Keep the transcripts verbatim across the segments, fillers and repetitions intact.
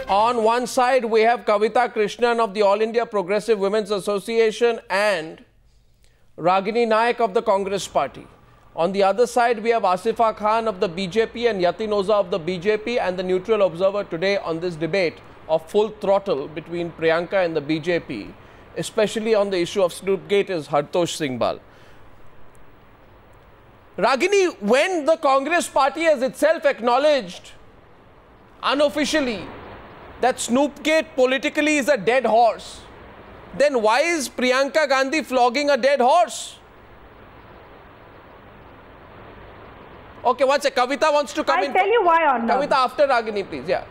On one side, we have Kavita Krishnan of the All India Progressive Women's Association and Ragini Naik of the Congress Party. On the other side, we have Asifa Khan of the B J P and Yatin Oza of the B J P, and the neutral observer today on this debate of full throttle between Priyanka and the B J P, especially on the issue of Snoopgate, is Hartosh Singhbal. Ragini, when the Congress Party has itself acknowledged unofficially that Snoopgate politically is a dead horse, then why is Priyanka Gandhi flogging a dead horse? Okay, what's it? Kavita wants to come I'll in. I'll tell you why, Arnab. Kavita, after Ragini, please. Yeah.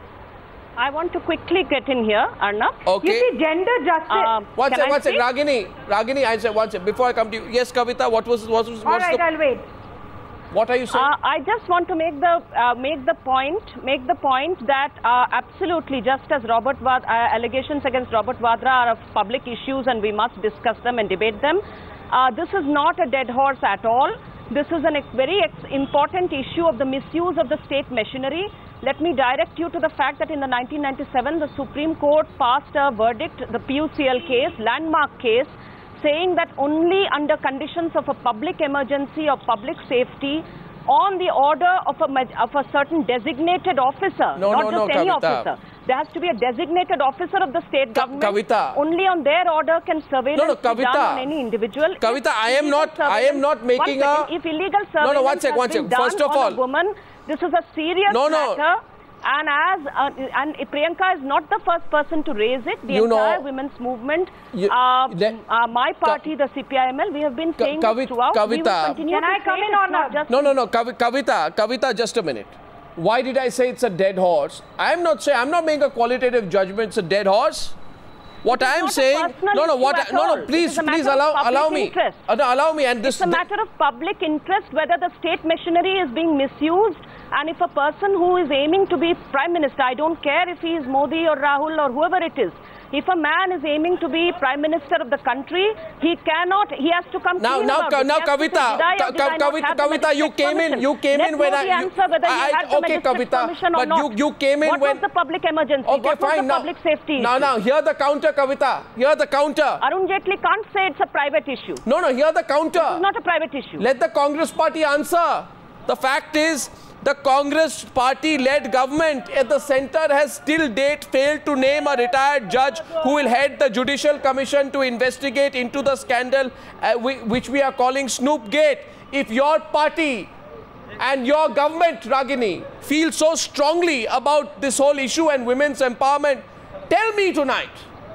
I want to quickly get in here, Arnab. Okay. You see, gender justice. Uh, what's it? What's it? Ragini, Ragini, I said, what's it? Before I come to you. Yes, Kavita, what was, what was, what's All right, the... I'll wait. What are you saying? Uh, I just want to make the uh, make the point make the point that uh, absolutely, just as Robert Vad uh, allegations against Robert Vadra are of public issues and we must discuss them and debate them. Uh, this is not a dead horse at all. This is a very ex important issue of the misuse of the state machinery. Let me direct you to the fact that in the nineteen ninety-seven, the Supreme Court passed a verdict, the P U C L case, landmark case, saying that only under conditions of a public emergency or public safety, on the order of a, of a certain designated officer, no, not no, just no, any Kavita. officer. There has to be a designated officer of the state Ka government. Kavita. Only on their order can surveillance no, no, be done on any individual. Kavita, I am not, I am not making a... If illegal surveillance no, no, one sec, has one been sec. done First of on all, a woman, this is a serious no, no. matter. And as uh, and Priyanka is not the first person to raise it. The you entire know, women's movement, you, uh, let, uh, my party, the C P I M L, we have been saying Kavita, this throughout. Kavita, we will continue Can to I come say in it's or not not? just no, no, no, Kavita, Kavita, just a minute. Why did I say it's a dead horse? I am not saying, I'm not making a qualitative judgment. It's a dead horse. What I am saying, no, no, what, I, no, no, please, please allow, allow me, uh, no, allow me, and this. It's a matter of public interest whether the state machinery is being misused, and if a person who is aiming to be prime minister, I don't care if he is Modi or Rahul or whoever it is. If a man is aiming to be prime minister of the country, he cannot. He has to come now, clean now, about now, it. Kavita, Ka Ka Kavita, Kavita, you came in, you came in when I. You, I, I okay, Kavita, but you, you came in what when. What was the public emergency? Okay, what fine. was the Now, public safety now, issue? now, hear the counter, Kavita. Hear the counter. Arun Jaitley can't say it's a private issue. No, no, hear the counter. It's not a private issue. Let the Congress party answer. The fact is, the Congress party-led government at the centre has till date failed to name a retired judge who will head the Judicial Commission to investigate into the scandal uh, which we are calling Snoopgate. If your party and your government, Ragini, feel so strongly about this whole issue and women's empowerment, tell me tonight,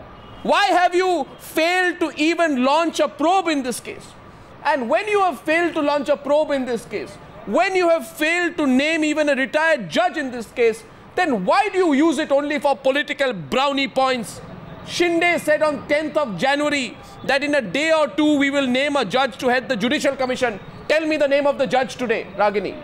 why have you failed to even launch a probe in this case? And when you have failed to launch a probe in this case, when you have failed to name even a retired judge in this case, then why do you use it only for political brownie points? Shinde said on tenth of January that in a day or two we will name a judge to head the Judicial Commission. Tell me the name of the judge today, Ragini.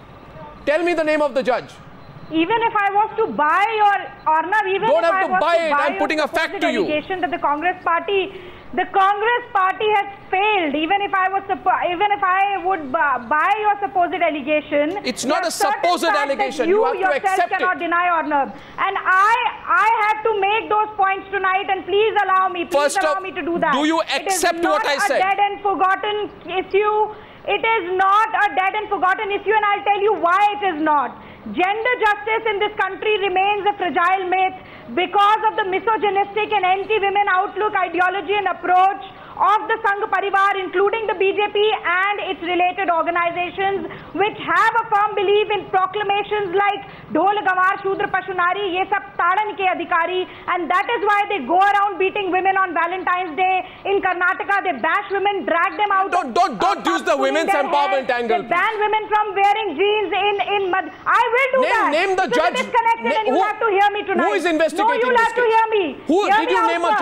Tell me the name of the judge. Even if I was to buy your Arnab, even Don't if have I to was buy to it. buy I'm putting a fact to you. Allegation that the Congress party, the Congress party has failed. Even if I was, even if I would buy your supposed allegation, it's not a supposed allegation. You, you have yourself to accept cannot it. deny Arnab. And I, I have to make those points tonight. And please allow me, please First allow of, me to do that. Do you accept what I said? It is not a dead and forgotten issue. It is not a dead and forgotten issue, and I'll tell you why it is not. Gender justice in this country remains a fragile myth because of the misogynistic and anti-women outlook, ideology and approach of the Sangh Parivar, including the B J P and its related organizations, which have a firm belief in proclamations like Dhol Gawar Shudra Pashunari, ye sab tadan ke adhikari, and that is why they go around beating women on Valentine's Day. In Karnataka, they bash women, drag them out. Don't, don't, don't use the women's empowerment hair. angle. They ban women from wearing jeans in, in mud. I will do name, that. Name the this judge. Is disconnected Na and you who, have to hear me tonight. Who is investigating No, you'll this have to case? hear me. Who, hear did me you out name a first. judge?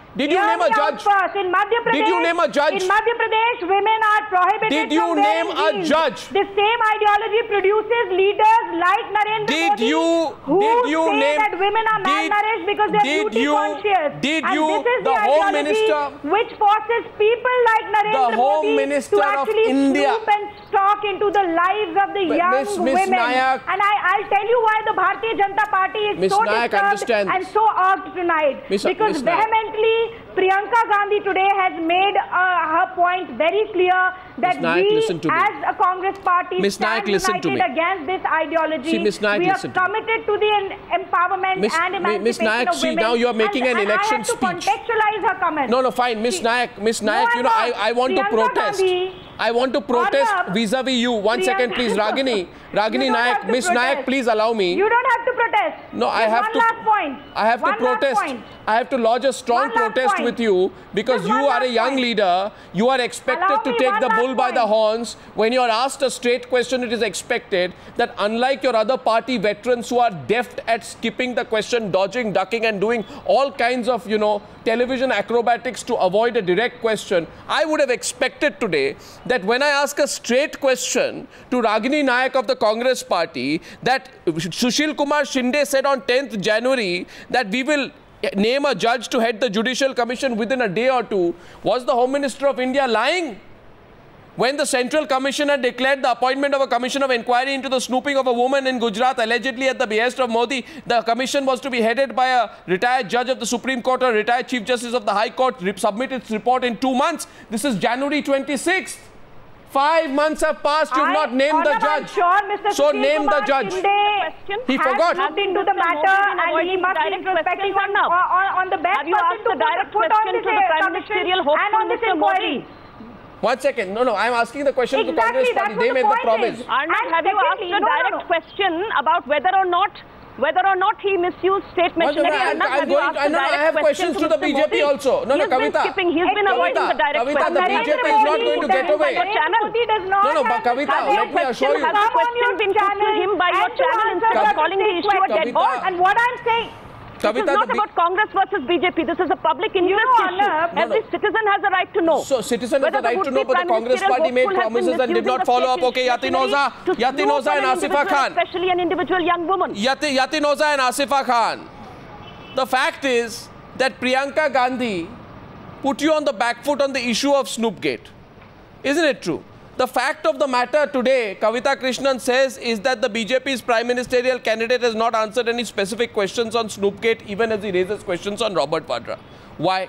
Did you Hear name a me out judge? First. In Madhya Pradesh, Did you name a judge? In Madhya Pradesh, women are prohibited Did you from name wearing a jeans. judge? The same ideology produces leaders like Narendra Did Modi you- who did you say name- that women are did- malnourished because they're did beauty you- conscious. did and you- this is the the, Home ideology Minister- which forces people like Narendra The Home Modi Minister to of actually India- snoop and stalk into the lives of the But young Miss- Miss women. Nayak- and I, I'll tell you why the Bharatiya Janata Party is Miss so Nayak disturbed understands. and so irked tonight. Miss- because Miss Nayak. vehemently, Priyanka Gandhi today has made uh, her point very clear that Miss Nayak, we listen to me. as a Congress party Miss stand Nayak, listen to united me. against this ideology. See, Miss Nayak, we are listen to me. committed to the en- empowerment Miss- and Mi- emancipation Miss Nayak, of see, women. now you are making and, an and election I have to speech. contextualize her comments. No, no, fine. Miss See, Nayak, Miss no, Nayak, I'm you know, I, not. I want to Priyanka protest. Gandhi, I want to protest Arnab, vis-a-vis you. One second, Priyanka- please. Ragini, Ragini You don't have Nayak, to Miss Nayak, protest. please allow me. You don't have to protest. No, I Just have one to. last point. I have one to protest. Last point. I have to lodge a strong One last protest point. with you because Just you one are a last young point. leader. You are expected Allow to me take one the last bull by the point. horns. When you are asked a straight question, it is expected that unlike your other party veterans who are deft at skipping the question, dodging, ducking, and doing all kinds of, you know, television acrobatics to avoid a direct question, I would have expected today that when I ask a straight question to Ragini Nayak of the Congress party, that Sushil Kumar Shinde said on tenth January that we will name a judge to head the Judicial Commission within a day or two. Was the Home Minister of India lying? When the Central Commission had declared the appointment of a commission of inquiry into the snooping of a woman in Gujarat allegedly at the behest of Modi, the commission was to be headed by a retired judge of the Supreme Court or retired Chief Justice of the High Court, submit its report in two months. This is January twenty-sixth. Five months have passed, you've I- not named the Arnab, I'm judge. sure Mister So Sushil name the Kumar judge. Shinde He has forgot. looked into the Mister matter Modi been and he avoiding must be direct introspecting on, questions, Arnab? on, on the best Have you person asked to the direct put, put on question this to the uh, Prime commission Ministerial hopeful and on this Mister inquiry. Modi? One second. No, no, I'm asking the question to the Congress Exactly, party. that's They what made the the point promise. is. Arnab, And have you asked secondly, a no, no, direct no. question about whether or not whether or not he misused state No, no, no, machinery? I'm- Arnab, I'm have you going- asked I a know, I direct have question questions to the Mister B J P Modi? also. No, no, He's been Kavita. skipping. He's been Kavita, avoiding the direct Kavita, question. the Have B J P you is not questioned going to him get by away. your channel? Modi does not No, no, but have Kavita, the Have let your me question, assure you. has the Come on question your been put to channel him by your and to channel answer instead of certain calling the issue a dead Kavita. horse? And what I'm saying, This is Kavita, not the B- about Congress versus B J P. This is a public interest know, issue. Arnab- No, Every no. citizen has a right to know. So citizen has Whether the right to would-be know, but the Prime Congress Ministerial party made hopeful has been promises and did misusing not the follow state up. Okay, Yati machinery Noza, to Yati snoop Noza on and an Asifa individual, Khan. especially an individual young woman. Yati, Yati Noza and Asifa Khan. The fact is that Priyanka Gandhi put you on the back foot on the issue of Snoopgate. Isn't it true? The fact of the matter today, Kavita Krishnan says, is that the B J P's prime ministerial candidate has not answered any specific questions on Snoopgate, even as he raises questions on Robert Vadra. Why?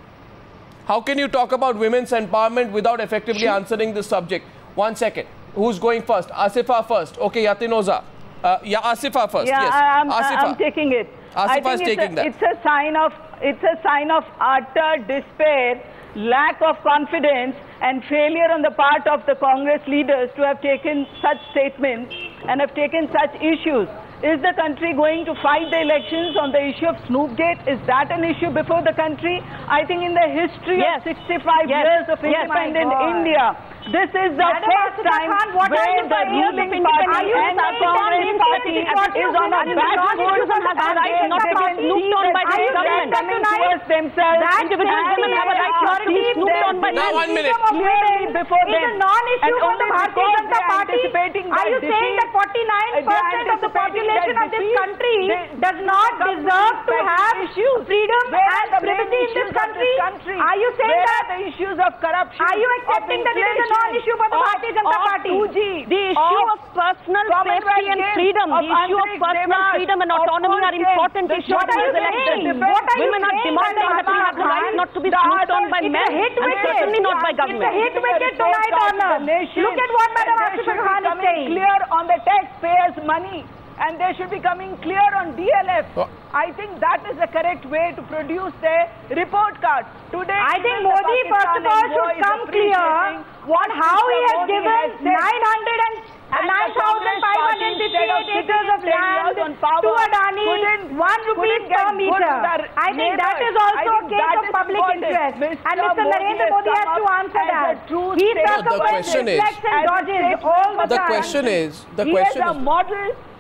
How can you talk about women's empowerment without effectively answering this subject? One second. Who's going first? Asifa first. Okay, Yati Noza. Uh, yeah, Asifa first. Yeah, yes. I'm, Asifa. I'm taking it. I Asifa is think it's taking a, that. It's a sign of it's a sign of utter despair, lack of confidence, and failure on the part of the Congress leaders to have taken such statements and have taken such issues. Is the country going to fight the elections on the issue of Snoopgate? Is that an issue before the country? I think in the history Yes. of sixty-five Yes. years of Yes. independent My God. India, this is the Madam first Asifa time Khan, what are where you the saying? ruling Are party you and the saying Congress that party these specific is on a issues bad and foot non-citizens have the right not to be snooped on by the They are government? coming towards themselves. That Individual women have a right not to be snooped on by Now, men. one minute. Clearly before is them. a non-issue And for the only Bharatiya because Janata they are Party. anticipating Are you that saying that defeat, forty-nine they are percent of the anticipating population that of this defeat, country they- does not come to deserve to respect have issues. freedom Where are and the main privacy in issues this of country? country? Are you saying Where that? are the issues of corruption? Are you of accepting that it is a inflation, non-issue for the of- Bharatiya Janata of Party? two G, The issue of personal Commonwealth safety and Games, freedom, of the issue of Andhra personal Devas, freedom and of autonomy are Fulton, important the issues What are for you the election. saying? What are you Women are saying, demanding Madam that we have the Asifa right Khan? not to be The snooped on other- by It's men, a hit and wicket. certainly not by It's a government. hit wicket tonight, Arnab. Look at what Madam They Asifa should be Khan is coming saying. clear on the taxpayers' money, and they should be coming clear on D L F. Oh. I think that is the correct way to produce their report card. Today, I think even the Modi, first of Pakistan all, envoy should is come clear appreciating on how he has Modi given has said. nine hundred and And nine the thousand five hundred Congress party, fifty-eight instead of acres of sitting ten years land on power, to Adani, couldn't- one rupee couldn't get per good meter. their I think that neighbors. is also I a think case that of is public important. interest. Mister And Mister Modi Narendra has Modi has come to up answer as a that. true He statesman. No, the circumvents, question is- reflects and As a dodges statesman all the of The time. question is, the he question is a is, model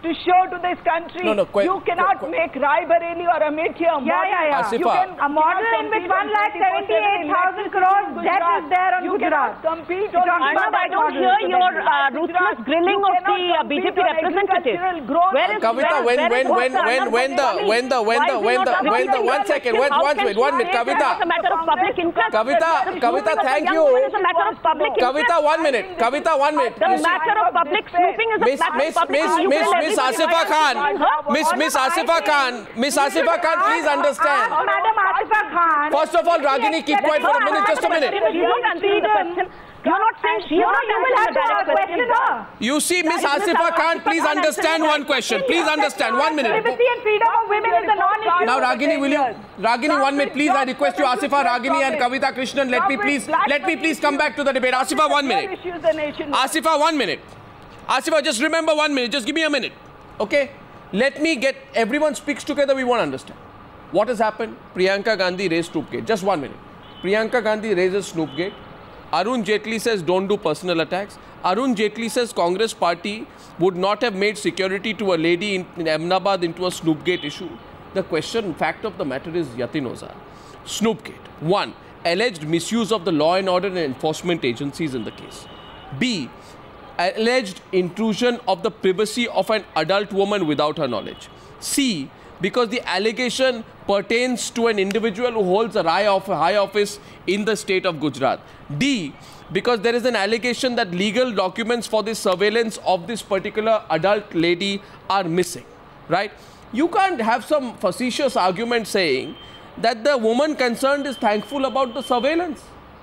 to show to this country. No, no, qu you cannot qu make Rai Bareli or Amethi a model. Yeah, yeah, yeah. Asifa. You can, A model in which one lakh seventy-eight thousand crores debt is there on you Gujarat. cannot compete on Arnab, I don't hear your uh, ruthless grilling of the uh, B J P representative. Where is Kavita, when when when when when the when the when the when the when the one second, one one minute, one minute, Kavita. It's a matter of public interest. Kavita, Kavita, thank you. It's a matter of public interest. Kavita, one minute. Kavita, one minute. The matter of public snooping is a Miss matter Miss of public Miss interest. Miss Miss Asifa Khan, Miss Miss Asifa Khan, Miss Asifa Khan, please understand. Ask Madam Asifa Khan. First of all, Ragini, keep quiet for a minute, just a minute. You're not answering the question. You're not saying she No, not you will have answering the to direct question question. her. You see, Miss Asifa Khan, please understand one question. Please understand, one minute. Privacy and freedom of women is a non-issue. Now, Ragini, will you, Ragini, one minute, please. I request you, Asifa, Ragini, and Kavita Krishnan. Let me please, let me please come back to the debate. Asifa, one minute. Asifa, one minute. Asifa, just remember one minute. Just give me a minute, okay? Let me get everyone speaks together. We want to understand what has happened. Priyanka Gandhi raised Snoopgate. Just one minute. Priyanka Gandhi raises Snoopgate. Arun Jaitley says don't do personal attacks. Arun Jaitley says Congress party would not have made security to a lady in, in Ahmedabad into a Snoopgate issue. The question, fact of the matter is, Yatin Oza, Snoopgate. One, alleged misuse of the law and order and enforcement agencies in the case. B, alleged intrusion of the privacy of an adult woman without her knowledge. C, because the allegation pertains to an individual who holds a high office in the state of Gujarat. D, because there is an allegation that legal documents for the surveillance of this particular adult lady are missing, right? You can't have some facetious argument saying that the woman concerned is thankful about the surveillance.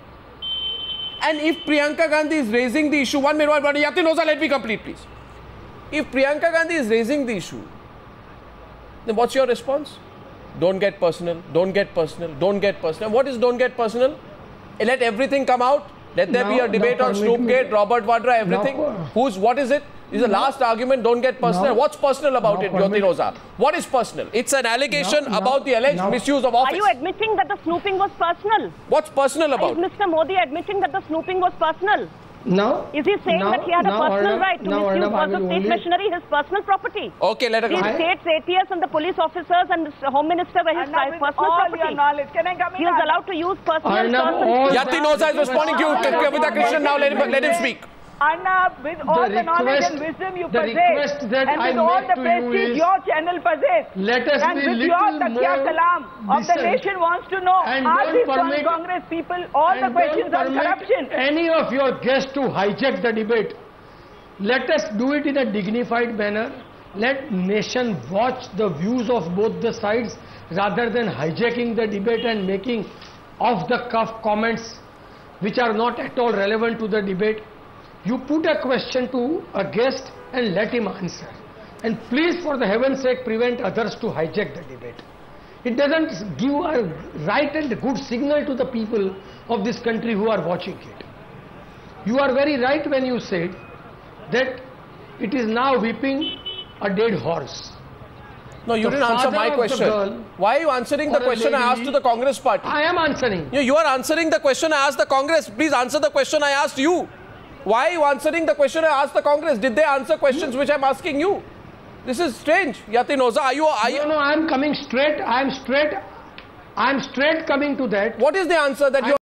And if Priyanka Gandhi is raising the issue, one minute, one minute, Yatin Oza, let me complete, please. If Priyanka Gandhi is raising the issue, then what's your response? Don't get personal, don't get personal, don't get personal. What is don't get personal? Let everything come out. Let there now, be a debate on Snoopgate, Robert Vadra, everything. Now, Who's, what is it? Is the now, last argument, don't get personal. now, What's personal about it, Yatin permit, Oza? What is personal? It's an allegation now, about the alleged now, misuse of office. Are you admitting that the snooping was personal? What's personal about Is it? Mister Modi admitting that the snooping was personal? Now, Is he saying now, that he had a now, personal Arnab, right to now, misuse Arnab, I because of will state only- machinery, his personal property? Okay, let her The go. I- state's A T S and the police officers and the Home Minister were his And now with personal all property. your knowledge, can I come in? He was allowed to use personal Arnab, stuff and all steal. Yatin Oza is responding to you. Kavita Krishnan, now let him, let him speak. Anna, with all the, The knowledge request- and wisdom you the possess, request that and I with all make the to you prestige is, your channel possess, let us and be with little your Takya more Kalam of the decent. nation wants to know, And are don't these permit- Congress people all the and questions don't on permit corruption? any of your guests to hijack the debate. Let us do it in a dignified manner. Let nation watch the views of both the sides rather than hijacking the debate and making off-the-cuff comments which are not at all relevant to the debate. You put a question to a guest and let him answer. And please, for the heaven's sake, prevent others to hijack the debate. It doesn't give a right and good signal to the people of this country who are watching it. You are very right when you said that it is now whipping a dead horse. No, you The didn't answer father my of the question. girl Why are you answering the or a question I lady- asked to the Congress party? I am answering. You, you are answering the question I asked the Congress. Please answer the question I asked you. Why are you answering the question I asked the Congress? Did they answer questions which I'm asking you? This is strange. Yatin Oza, are you... Are you No, no, I am coming straight. I am straight. I am straight coming to that. what is the answer that you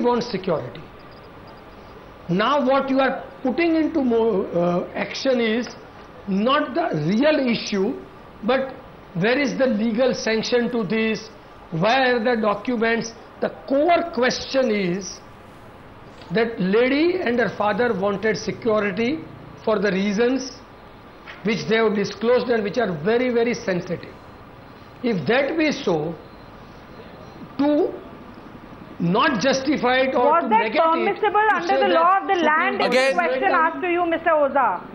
wants security. Now what you are putting into more, uh, action is not the real issue, but where is the legal sanction to this, where are the documents. The core question is that lady and her father wanted security for the reasons which they have disclosed and which are very very sensitive. If that be so, to not justify it or was to that negate permissible it, under the law of the land? Again, question asked to you, Mister Oza.